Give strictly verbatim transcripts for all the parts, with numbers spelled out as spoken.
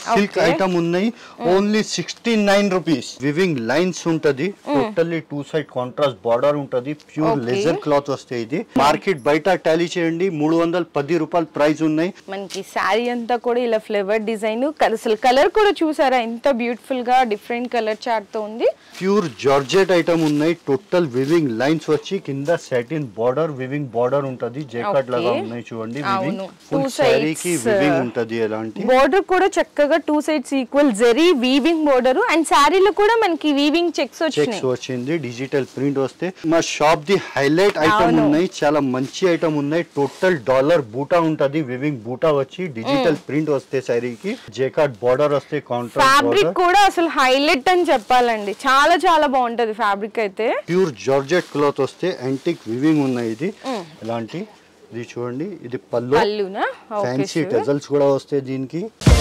Silk item ఉన్నాయి only sixty nine rupees weaving lines ఉంటది totally two side contrast border ఉంటది pure లెజర్ cloth వస్తే ఇది మార్కెట్ బయట టాలీ చేయండి మూడు వందల పది రూపాయలు ప్రైస్ ఉన్నాయి మనకి శారీ అంతా కూడా ఇలా ఫ్లేవర్ డిజైన్ అసలు కలర్ కూడా చూసారా ఎంత బ్యూటిఫుల్ గా డిఫరెంట్ కలర్ చార్ట్ తో ఉంది ప్యూర్ జార్జెట్ ఐటమ్ ఉన్నాయి టోటల్ వివింగ్ లైన్స్ వచ్చి కింద సాటిన్ బార్డర్ వివింగ్ బార్డర్ ఉంటది జేకార్డ్ లాగా ఉన్నాయి చూడండి వివింగ్ ఫుల్ శారీకి వివింగ్ ఉంటది ఎలాంటి బార్డర్ కూడా చక్కగా two sides equal zari weaving border and శారీలో కూడా మనకి వీవింగ్ చెక్స్ వచ్చినాయి చెక్స్ వచ్చింది డిజిటల్ ప్రింట్ వస్తే మా షాప్ ది హైలైట్ ఐటమ్ ఉన్నాయి చాలా మంచి ఐటమ్ ఉన్నాయి టోటల్ డాలర్ బూటా ఉంటది వివింగ్ బూటా వచ్చి డిజిటల్ ప్రింట్ వస్తే శారీకి జేకార్డ్ బార్డర్ వస్తే కాంట్రాస్ట్ ఫ్యాబ్రిక్ కూడా అసలు హైలైట్ అని చెప్పాలండి చాలా చాలా బాగుంటది ఫ్యాబ్రిక్ అయితే ప్యూర్ జార్జెట్ క్లాత్ వస్తే యాంటిక్ వివింగ్ ఉన్నాయి ఇది ఇలాంటి ఇది చూడండి ఇది పల్లు పల్లునా ఫ్యాన్సీ టజల్స్ కూడా వస్తాయి దీనికి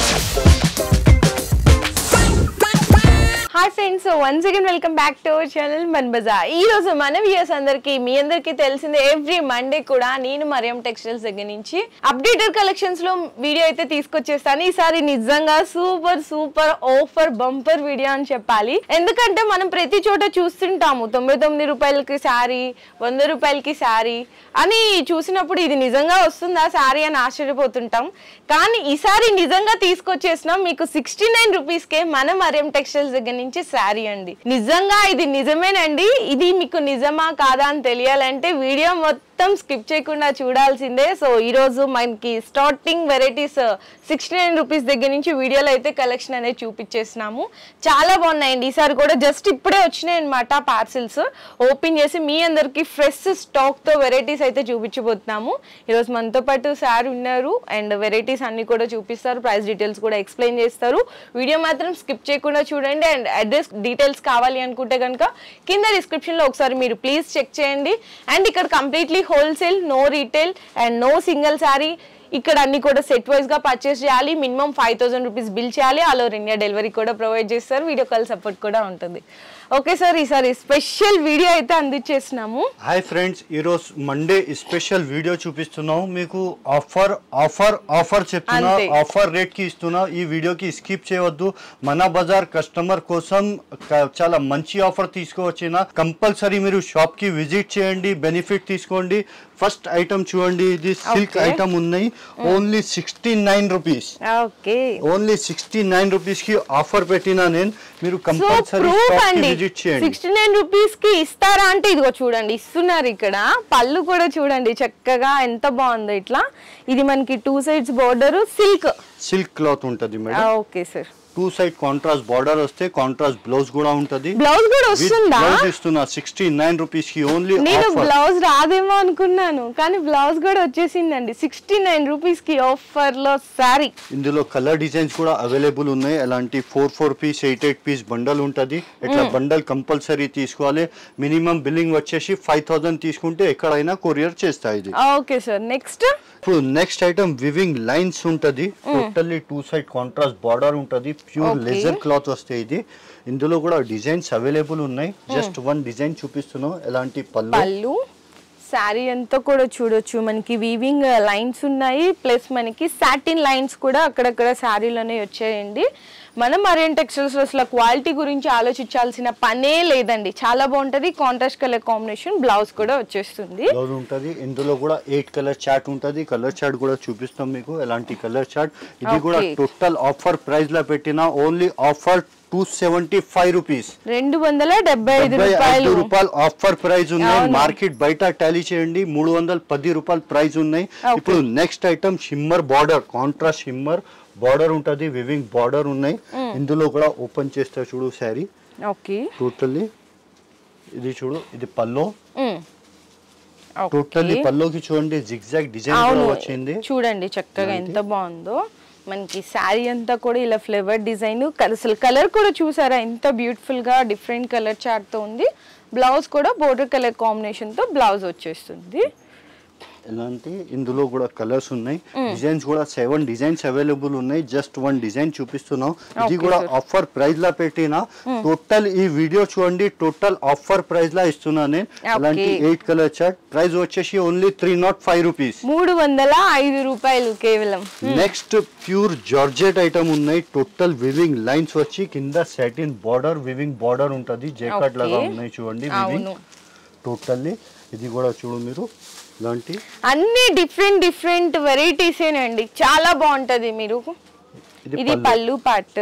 hi friends once again welcome back to our channel Mana Bazaar ఈ రోజు మన వ్యూయర్స్ అందరికి మీ అందరికి తెలిసిందే ఎవ్రీ మండే కూడా నేను మరియం టెక్స్టైల్స్ దగ్గర నుంచి అప్డేటెడ్ కలెక్షన్స్ లో వీడియో అయితే తీసుకొచ్చేస్తాను ఈసారి నిజంగా super super offer bumper video అని చెప్పాలి ఎందుకంటే మనం ప్రతి చోట చూస్తుంటాము తొంభై తొమ్మిది రూపాయలకి శారీ వంద రూపాయలకి శారీ అని చూసినప్పుడు ఇది నిజంగా వస్తుందా శారీ అని ఆశ్చర్యపోతుంటాం కానీ ఈసారి నిజంగా తీసుకొచ్చేసినాం మీకు సిక్స్టీ నైన్ రూపీస్ కే మన మరియం టెక్స్టైల్స్ దగ్గర నుంచి శారీ అండి నిజంగా ఇది నిజమేనండి ఇది మీకు నిజమా కాదా అని తెలియాలంటే వీడియో మొత్తం స్కిప్ చేయకుండా చూడాల్సిందే సో ఈ రోజు మనకి starting varieties sixty nine rupees దగ్గర నుంచి వీడియోలో అయితే కలెక్షన్ అనేది చూపించేసినాము చాలా బాగున్నాయండి ఈసారి కూడా జస్ట్ ఇప్పుడే వచ్చినాయి అనమాట పార్సిల్స్ ఓపెన్ చేసి మీ అందరికి ఫ్రెష్ స్టాక్ తో వెరైటీస్ అయితే చూపించబోతున్నాము ఈరోజు మనతో పాటు సార్ ఉన్నారు అండ్ వెరైటీస్ అన్ని కూడా చూపిస్తారు ప్రైస్ డీటెయిల్స్ కూడా ఎక్స్ప్లెయిన్ చేస్తారు వీడియో మాత్రం స్కిప్ చేయకుండా చూడండి అండ్ అడ్రస్ డీటెయిల్స్ కావాలి అనుకుంటే కనుక కింద డిస్క్రిప్షన్ లో ఒకసారి మీరు ప్లీజ్ చెక్ చేయండి అండ్ ఇక్కడ completely wholesale no retail and no single sari ఇక్కడ అన్ని కూడా సెట్ వైజ్ గా పర్చేస్ చేయాలి minimum five thousand rupees bill చేయాలి ఆల్ ఓవర్ ఇండియా డెలివరీ కూడా ప్రొవైడ్ చేస్తారు వీడియో కాల్ సపోర్ట్ కూడా ఉంటుంది ఓకే సార్ ఈసారి స్పెషల్ వీడియో అయితే అందించేస్తున్నాము హాయ్ ఫ్రెండ్స్ ఈరోజు మండే స్పెషల్ వీడియో చూపిస్తున్నాము మీకు ఆఫర్ ఆఫర్ ఆఫర్ చెప్తున్నా ఆఫర్ రేట్ కి ఇస్తున్నా ఈ వీడియోకి స్కిప్ చేయవద్దు మన బజార్ కస్టమర్ కోసం చాలా మంచి ఆఫర్ తీసుకువచ్చిన కంపల్సరీ మీరు షాప్ కి విజిట్ చేయండి బెనిఫిట్ తీసుకోండి ఫస్ట్ ఐటమ్ చూడండి ఇది సిల్క్ ఐటమ్ ఉన్నాయి only sixty nine rupees okay only sixty nine rupees కి ఆఫర్ పెట్టినా నేను మీరు కంపల్సరీ షాప్ కి విజిట్ చేయండి సిక్స్టీ నైన్ రూపీస్ కి ఇస్తారా అంటే ఇదిగో చూడండి ఇస్తున్నారు ఇక్కడ పళ్ళు కూడా చూడండి చక్కగా ఎంత బాగుందో ఇట్లా ఇది మనకి two sides border silk silk cloth ఉంటది madam okay sir two side contrast border వస్తే కాంట్రాస్ట్ బ్లౌజ్ కూడా ఉంటది బ్లౌజ్ కూడా వస్తుందా బ్లౌజ్ ఇస్తున్నా సిక్స్టీ నైన్ రూపీస్ కి ఓన్లీ నేను బ్లౌజ్ రాదేమో అనుకున్నాను కానీ బ్లౌజ్ కూడా వచ్చేసిందండి సిక్స్టీ నైన్ రూపీస్ కి ఆఫర్ లో సారీ ఇందులో కలర్ డిజైన్స్ కూడా అవైలబుల్ ఉన్నాయి అలాంటి four four piece eight eight piece bundle ఉంటది ఇట్లా బండల్ కంపల్సరీ తీసుకోవాలి మినిమం బిల్లింగ్ వచ్చేసి ఫైవ్ థౌసండ్ తీసుకుంటే ఎక్కడైనా కొరియర్ చేస్తాయి ఇది ఓకే సార్ నెక్స్ట్ ఇప్పుడు నెక్స్ట్ ఐటమ్ వివింగ్ లైన్స్ ఉంటది totally two side contrast border ఉంటది ప్యూర్ లెజర్ క్లాత్ వస్తే ఇది ఇందులో కూడా డిజైన్స్ అవైలబుల్ ఉన్నాయి జస్ట్ వన్ డిజైన్ చూపిస్తున్నాం ఎలాంటి పళ్ళు పళ్ళు శారీ అంతా కూడా చూడొచ్చు మనకి వీవింగ్ లైన్స్ ఉన్నాయి ప్లస్ మనకి సాటిన్ లైన్స్ కూడా అక్కడక్కడ శారీలోనే వచ్చాయండి మనం మరియం టెక్స్టైల్స్ అసలు క్వాలిటీ గురించి ఆలోచించాల్సిన పనే లేదండి చాలా బాగుంటది కాంట్రాస్ట్ కలర్ కాంబినేషన్ బ్లౌజ్ కూడా వచ్చేస్తుంది బ్లౌజ్ ఉంటది ఇందులో కూడా ఎయిట్ కలర్ చార్ట్ ఉంటది కలర్ చార్ట్ కూడా చూపిస్తాం మీకు ఎలాంటి కలర్ చార్ట్ ఇది కూడా టోటల్ ఆఫర్ ప్రైస్ లో పెట్టిన only offer two seventy five rupees రెండు వందల డెబ్బై ఐదు రూపాయలు రూపాయలు ఆఫర్ ప్రైస్ ఉన్నాయి మార్కెట్ బయట టాలీ చేయండి మూడు వందల పది రూపాయలు ప్రైస్ ఉన్నాయి ఇప్పుడు next item shimmer border contrast shimmer border ఉంటది వివింగ్ బార్డర్ ఉన్నాయి ఇందులో కూడా ఓపెన్ చేస్తే చూడు శారీ ఓకే టోటల్లీ ఇది చూడు ఇది పల్లో టోటల్లీ పల్లోకి చూడండి జిగ్జాగ్ డిజైన్ కూడా వచ్చింది చూడండి చక్కగా ఎంత బాగుందో మనకి శారీ అంతా కూడా ఇలా ఫ్లేవర్ డిజైన్ అసలు కలర్ కూడా చూసారా ఎంత బ్యూటిఫుల్ గా డిఫరెంట్ కలర్ చార్ట్ తో ఉంది బ్లౌజ్ కూడా బోర్డర్ కలర్ కాంబినేషన్ తో బ్లౌజ్ వచ్చేస్తుంది ఇలాంటి ఇందులో కూడా కలర్స్ ఉన్నాయి, డిజైన్స్ కూడా సెవెన్ డిజైన్స్ అవైలబుల్ ఉన్నాయి. జస్ట్ వన్ డిజైన్ చూపిస్తున్నాం, ఇది కూడా ఆఫర్ ప్రైస్ లా పెట్టినా. టోటల్ ఈ వీడియో చూడండి, టోటల్ ఆఫర్ ప్రైస్ లా ఇస్తున్నా నేను. అలాంటి ఎయిట్ కలర్ చార్ట్, ప్రైస్ వచ్చేసి only three nought five rupees, మూడు వందల ఐదు రూపాయలు కేవలం. నెక్స్ట్ ప్యూర్ జార్జెట్ ఐటమ్ ఉన్నాయి. టోటల్ వివింగ్ లైన్స్ వచ్చి కింద సాటిన్ బార్డర్, వివింగ్ బార్డర్ ఉంటది, జేకాట్ లాగా ఉన్నాయి చూడండి వివింగ్ టోటల్లీ. ఇది కూడా చూడు మీరు, ఇలాంటి అన్ని డిఫరెంట్ డిఫరెంట్ వెరైటీస్ ఏనండి, చాలా బాగుంటది. మీరు ఇది పళ్ళు పార్ట్,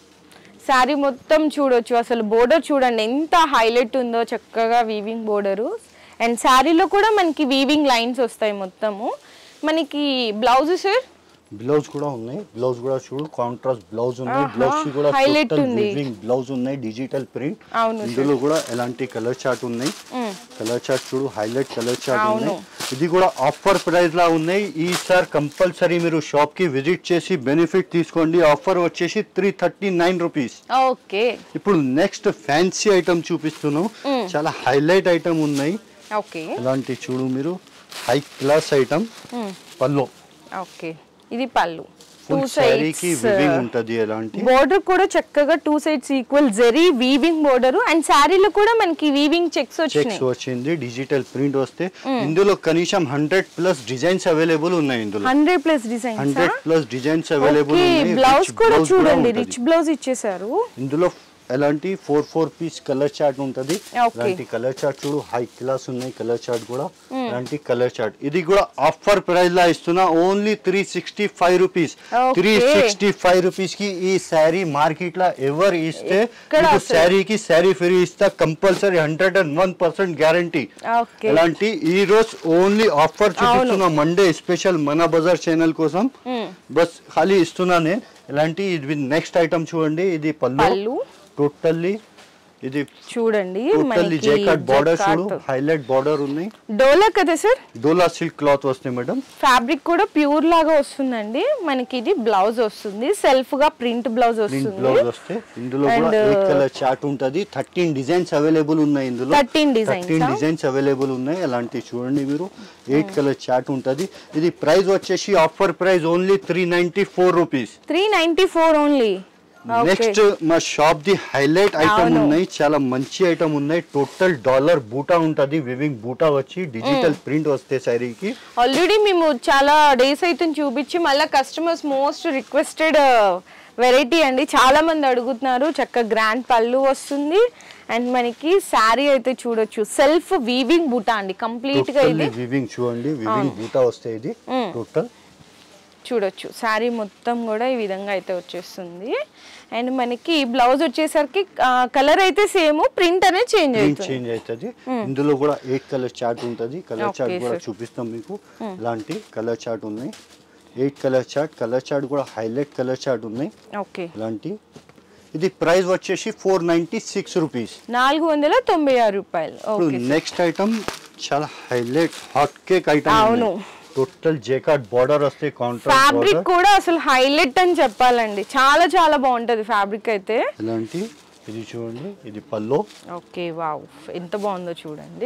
సారీ మొత్తం చూడొచ్చు. అసలు బోర్డర్ చూడండి ఎంత హైలైట్ ఉందో, చక్కగా వీవింగ్ బోర్డరు. అండ్ శారీలో కూడా మనకి వీవింగ్ లైన్స్ వస్తాయి మొత్తము. మనకి బ్లౌజ్ సార్, బ్లౌజ్ కూడా ఉన్నాయి, బ్లౌజ్ కూడా చూడు కాంట్రాస్ట్ బ్లౌజ్ ఉన్నాయి, బ్లౌజ్ కి కూడా హైలైట్ ఉంది, వీవింగ్ బ్లౌజ్ ఉన్నాయి, డిజిటల్ ప్రింట్. ఇందులో కూడా ఎలాంటి కలర్ చార్ట్ ఉన్నాయి, కలర్ చార్ట్ చూడు, హైలైట్ కలర్ చార్ట్ ఉన్నాయి. ఇది కూడా ఆఫర్ ప్రైస్ లా ఉన్నాయి. ఈసారి కంపల్సరీ మీరు షాప్ కి విజిట్ చేసి బెనిఫిట్ తీసుకోండి. ఆఫర్ వచ్చేసి three thirty nine rupees. Okay, ఇప్పుడు నెక్స్ట్ ఫ్యాన్సీ ఐటమ్ చూపిస్తున్నాం, చాలా హైలైట్ ఐటమ్ ఉన్నాయి. ఓకే, ఇలాంటి చూడు మీరు, హై క్లాస్ ఐటమ్. పల్లో, ఓకే, ఇది పళ్ళు, టూ సైడ్స్ వీవింగ్ ఉంటది. ఎలాంటి బోర్డర్ కూడా చక్కగా two sides equal zari weaving border. And శారీలో కూడా మనకి వీవింగ్ చెక్స్ చెక్స్ వచ్చింది, డిజిటల్ ప్రింట్ వస్తే. ఇందులో కనీసం హండ్రెడ్ ప్లస్ డిజైన్స్ అవైలబుల్ ఉన్నాయి. ఇందులో hundred plus designs hundred plus designs available ఉన్నాయి. బ్లౌజ్ కూడా చూడండి, రిచ్ బ్లౌజ్ ఇచ్చేసారు. ఇందులో ఎలాంటి four four piece colour chart ఉంటది. ఇలాంటి కలర్ చార్ట్ చూడు, హై క్లాస్ ఉన్నాయి కలర్ చార్ట్ కూడా. ఇలాంటి కలర్ చార్ట్, ఇది కూడా ఆఫర్ ప్రైస్ లా ఇస్తున్నా, only three sixty five rupees. Three sixty five rupees కి ఈ శారీ మార్కెట్ లా ఎవరు ఇస్తే శారీకి శారీ ఫ్రీ ఇస్తా compulsory, hundred and one percent guarantee. ఇలాంటి ఈ రోజు ఓన్లీ ఆఫర్ చూపిస్తున్నా, మండే స్పెషల్ మన బజార్ ఛానల్ కోసం బస్ ఖాళీ ఇస్తున్నా నేను. ఇలాంటి ఇది నెక్స్ట్ ఐటమ్ చూడండి, ఇది పళ్ళు టోటల్లీ. ఇది చూడండి, టోటల్లీ జేకాట్ బార్డర్ చూడు, హైలైట్ బార్డర్ ఉన్నాయి. డోలా కదా సార్, డోలా సిల్క్ క్లాత్ వస్తుంది మేడం. ఫ్యాబ్రిక్ కూడా ప్యూర్ లాగా వస్తుందండి. మనకి ఇది బ్లౌజ్ వస్తుంది, సెల్ఫ్ గా ప్రింట్ బ్లౌజ్ వస్తుంది. బ్లౌజ్ వస్తే ఇందులో కూడా ఎయిట్ కలర్ చార్ట్ ఉంటది, థర్టీన్ డిజైన్స్ అవైలబుల్ ఉన్నాయి. ఇందులో thirteen designs thirteen designs available ఉన్నాయి. అలాంటి చూడండి మీరు, ఎయిట్ కలర్ చార్ట్ ఉంటది. ఇది ప్రైస్ వచ్చేసి offer price only three ninety four rupees. Three ninety four only. Next మా షాప్ ది హైలైట్ ఐటమ్ ఉన్నాయి, చాలా మంచి ఐటమ్ ఉన్నాయి. టోటల్ డాలర్ బూటా ఉంటది, వివింగ్ బూటా వచ్చి డిజిటల్ ప్రింట్ వస్తే శారీకి. ఆల్రెడీ మేము చాలా డేస్ అయితే చూపించి మళ్ళీ కస్టమర్స్ మోస్ట్ రిక్వెస్టెడ్ వెరైటీ అండి, చాలా మంది అడుగుతున్నారు. చక్కగా గ్రాండ్ పళ్ళు వస్తుంది. అండ్ మనకి శారీ అయితే చూడొచ్చు, సెల్ఫ్ వీవింగ్ బూటా అండి కంప్లీట్ గా. ఇది వీవింగ్ చూడండి, వీవింగ్ బూటా వస్తే ఇది టోటల్ చూడొచ్చు. శారీ మొత్తం కూడా ఈ విధంగా అయితే వచ్చేస్తుంది. అండ్ మనకి బ్లౌజ్ వచ్చేసరికి కలర్ అయితే సేమ్, ప్రింట్ అనేది చేంజ్ అవుతుంది చేంజ్ అవుతుంది. ఇందులో కూడా ఎయిట్ కలర్ చార్ట్ ఉంటది, కలర్ చార్ట్ కూడా చూపిస్తాం మీకు. ఇలాంటి కలర్ చార్ట్ ఉన్నాయి, eight colour chart. Colour chart కూడా హైలైట్ కలర్ చార్ట్ ఉన్నాయి. ఓకే, ఇలాంటి ఇది ప్రైస్ వచ్చేసి ఫోర్ నైన్టీ సిక్స్ రూపీస్, నాలుగు వందల తొంభై ఆరు రూపాయలు. నెక్స్ట్ ఐటమ్ చాలా హైలైట్ హాట్ కేక్ ఐటమ్. అవును, టోటల్ జేకాట్ బార్డర్ వస్తే, కాంట్రాస్ట్ ఫ్యాబ్రిక్ కూడా అసలు హైలైట్ అని చెప్పాలండి, చాలా చాలా బాగుంటది ఫ్యాబ్రిక్ అయితే. ఇలాంటి ఇది చూడండి, ఇది పల్లో. ఓకే, వావ్ ఎంత బాగుందో చూడండి.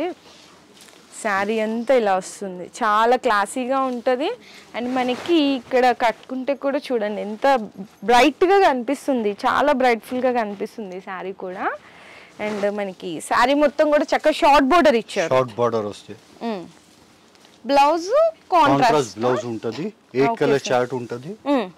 శారీ అంతా ఇలా వస్తుంది, చాలా క్లాసీగా ఉంటుంది. అండ్ మనకి ఇక్కడ కట్టుకుంటే కూడా చూడండి ఎంత బ్రైట్గా కనిపిస్తుంది, చాలా బ్రైట్ఫుల్గా కనిపిస్తుంది శారీ కూడా. అండ్ మనకి శారీ మొత్తం కూడా చక్కగా షార్ట్ బోర్డర్ ఇచ్చారు, షార్ట్ బోర్డర్ వస్తే. బ్లౌజ్ కాంట్రాస్ట్ బ్లౌజ్ ఉంటది, ఎయిట్ కలర్ చార్ట్ ఉంటది.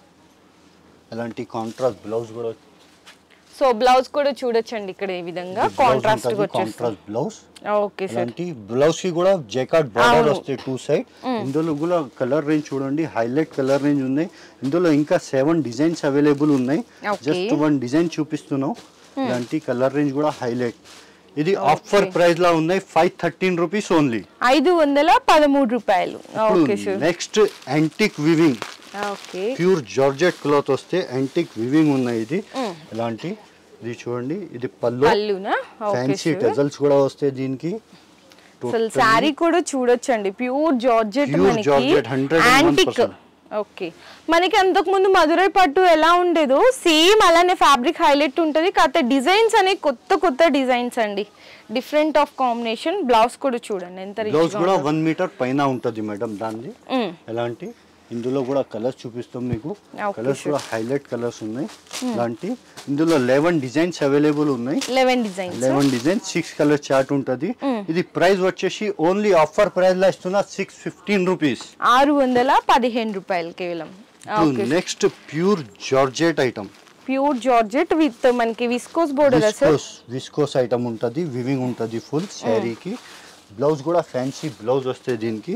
అలాంటి కాంట్రాస్ట్ బ్లౌజ్ కూడా. సో బ్లౌజ్ కూడా చూడొచ్చండి ఇక్కడ ఈ విధంగా contrast contrast blouse. Okay sir, అలాంటి బ్లౌజ్ కి కూడా జేకాట్ బార్డర్ వస్తే టూ సైడ్. ఇందులో కూడా కలర్ రేంజ్ చూడండి, హైలైట్ కలర్ రేంజ్ ఉన్నాయి. ఇందులో ఇంకా సెవెన్ డిజైన్స్ అవైలబుల్ ఉన్నాయి, జస్ట్ వన్ డిజైన్ చూపిస్తున్నాం. ఇలాంటి కలర్ రేంజ్ కూడా హైలైట్. ఇది ఆఫర్ ప్రైస్ లా ఉన్నాయి, ఫైవ్ థర్టీన్ రూపీస్ ఓన్లీ, ఐదు వందల పదమూడు రూపాయలు. Next antique weaving, pure georgette cloth వస్తే యాంటిక్ వివింగ్ ఉన్నాయి. ఇది ఇలాంటి, ఇది చూడండి, ఇది పళ్ళు, ఫ్యాన్సీ టజల్స్ కూడా వస్తాయి దీనికి. అసలు శారీ కూడా చూడొచ్చండి, ప్యూర్ జార్జెట్, మనకి యాంటిక్ ఓకే, మనకి అంతకు ముందు మధురై పట్టు ఎలా ఉండేదో సేమ్ అలానే ఫ్యాబ్రిక్ హైలైట్ ఉంటుంది. కాకపోతే డిజైన్స్ అనేవి కొత్త కొత్త డిజైన్స్ అండి, డిఫరెంట్ ఆఫ్ కాంబినేషన్. బ్లౌజ్ కూడా చూడండి ఎంత రిచ్గా బ్లౌజ్ కూడా వన్ మీటర్ పైన ఉంటుంది మేడం. దాన్ని ఎలాంటి ఇందులో కూడా కలర్స్ చూపిస్తాం మీకు. కలర్స్ కూడా హైలైట్ కలర్స్ ఉన్నాయి. ఇలాంటి ఇందులో లెవెన్ డిజైన్స్ అవైలబుల్ ఉన్నాయి. Eleven designs eleven designs six colour chart ఉంటది. ఇది ప్రైస్ వచ్చేసి ఓన్లీ ఆఫర్ ప్రైస్ లా ఇస్తున్నా సిక్స్ ఫిఫ్టీన్ రూపీస్, ఆరు వందల పదిహేను రూపాయలు కేవలం. Next pure georgette item, pure georgette with మనకి విస్కోస్ బోర్డర్, విస్కోస్ ఐటమ్ ఉంటది, వివింగ్ ఉంటది ఫుల్ శారీకి. బ్లౌజ్ కూడా ఫ్యాన్సీ బ్లౌజ్ వస్తాయి దీనికి.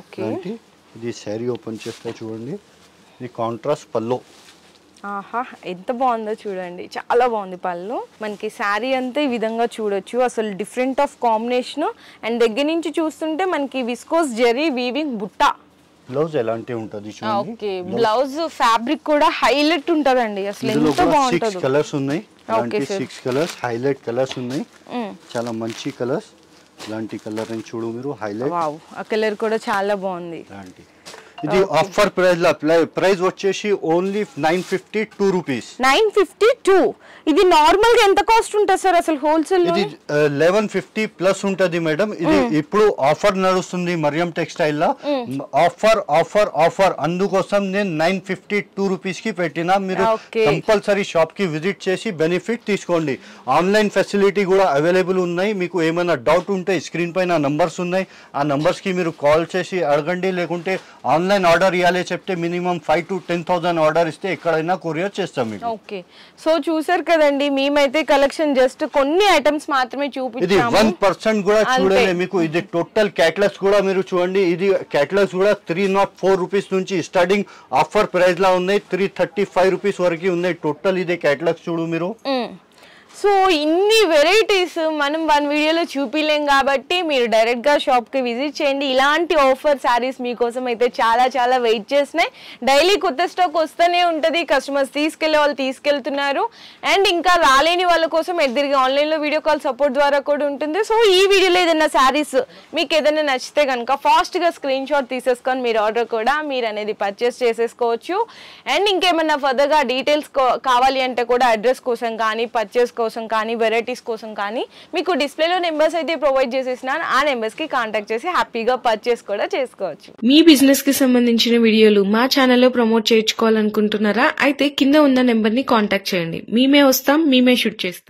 ఇది శారీ ఓపెన్ చేస్తే చూడండి, ఇది కాంట్రాస్ట్ పల్లో. ఆహా ఎంత బాగుందో చూడండి, చాలా బాగుంది పళ్ళు. మనకి శారీ అంతా ఈ విధంగా చూడొచ్చు, అసలు డిఫరెంట్ ఆఫ్ కాంబినేషన్. అండ్ దగ్గర నుంచి చూస్తుంటే మనకి విస్కోస్ జెరీ వీవింగ్ బుట్ట. బ్లౌజ్ ఎలాంటి ఉంటది చూడండి. ఓకే, బ్లౌజ్ ఫ్యాబ్రిక్ కూడా హైలైట్ ఉంటదండి, అసలు ఎంత బాగుంటది. సిక్స్ కలర్స్ ఉన్నాయి, సిక్స్ కలర్స్ హైలైట్ కలర్స్ ఉన్నాయి, చాలా మంచి కలర్స్. ఇలాంటి కలర్ అని చూడు మీరు, హైలైట్. వావ్, ఆ కలర్ కూడా చాలా బాగుంది. ఇది ఆఫర్ ప్రైస్ లా ప్రైస్ వచ్చేసి only nine fifty two rupees. Nine fifty two. ఇది నార్మల్ గా ఎంత కాస్ట్ ఉంటుంది సార్ అసలు హోల్సేల్? ఇది లెవెన్ ఫిఫ్టీ ప్లస్ ఉంటది మేడం. ఇది ఇప్పుడు ఆఫర్ నడుస్తుంది మరియం టెక్స్టైల్ లా. ఆఫర్ ఆఫర్ ఆఫర్ అందుకోసం నేను నైన్ ఫిఫ్టీ టూ రూపీస్ కి పెట్టినా. మీరు కంపల్సరీ షాప్ కి విజిట్ చేసి బెనిఫిట్ తీసుకోండి. ఆన్లైన్ ఫెసిలిటీ కూడా అవైలబుల్ ఉన్నాయి. మీకు ఏమైనా డౌట్ ఉంటే స్క్రీన్ పైన నంబర్స్ ఉన్నాయి, ఆ నంబర్స్ కి మీరు కాల్ చేసి అడగండి. లేకుంటే ఆన్లైన్ ఆర్డర్ ఇవ్వాలి చెప్తే minimum five to ten thousand order ఇస్తే ఎక్కడైనా కొరియర్ చేస్తాం మీకు. ఓకే, సో చూసారు కదండి, మేమైతే కలెక్షన్ జస్ట్ కొన్ని ఐటమ్స్ మాత్రమే చూపించాము. ఇది వన్ పర్సెంట్ కూడా చూడండి మీకు. ఇది టోటల్ క్యాటలాగ్స్ కూడా మీరు చూడండి. ఇది క్యాటలాగ్స్ కూడా త్రీ నాట్ ఫోర్ రూపీస్ నుంచి స్టార్టింగ్ ఆఫర్ ప్రైస్ లా ఉన్నాయి, త్రీ థర్టీ ఫైవ్ రూపీస్ వరకు ఉన్నాయి టోటల్. ఇదే క్యాటలాగ్స్ చూడు మీరు. సో ఇన్ని వెరైటీస్ మనం వన్ వీడియోలో చూపిలేం కాబట్టి మీరు డైరెక్ట్గా షాప్కి విజిట్ చేయండి. ఇలాంటి ఆఫర్ శారీస్ మీకోసం అయితే చాలా చాలా వెయిట్ చేస్తున్నాయి. డైలీ కొత్త స్టాక్ వస్తూనే ఉంటుంది, కస్టమర్స్ తీసుకెళ్లే వాళ్ళు తీసుకెళ్తున్నారు. అండ్ ఇంకా రాలేని వాళ్ళ కోసం ఎదురుగా ఆన్లైన్లో వీడియో కాల్ సపోర్ట్ ద్వారా కూడా ఉంటుంది. సో ఈ వీడియోలో ఏదైనా శారీస్ మీకు ఏదైనా నచ్చితే కనుక ఫాస్ట్గా స్క్రీన్ షాట్ తీసేసుకొని మీరు ఆర్డర్ కూడా మీరు అనేది పర్చేస్ చేసేసుకోవచ్చు. అండ్ ఇంకేమన్నా ఫర్దర్గా డీటెయిల్స్ కావాలి అంటే కూడా అడ్రస్ కోసం కానీ పర్చేస్ కోసం కానీ వెరైటీస్ కోసం కానీ మీకు డిస్ప్లేలో నెంబర్స్ అయితే ప్రొవైడ్ చేసేసినాను. ఆ నెంబర్స్ కి కాంటాక్ట్ చేసి హ్యాపీగా పర్చేస్ కూడా చేసుకోవచ్చు. మీ బిజినెస్ కి సంబంధించిన వీడియోలు మా ఛానల్లో ప్రమోట్ చేయించుకోవాలనుకుంటున్నారా? అయితే కింద ఉన్న నెంబర్ ని కాంటాక్ట్ చేయండి, మేమే వస్తాం, మేమే షూట్ చేస్తాం.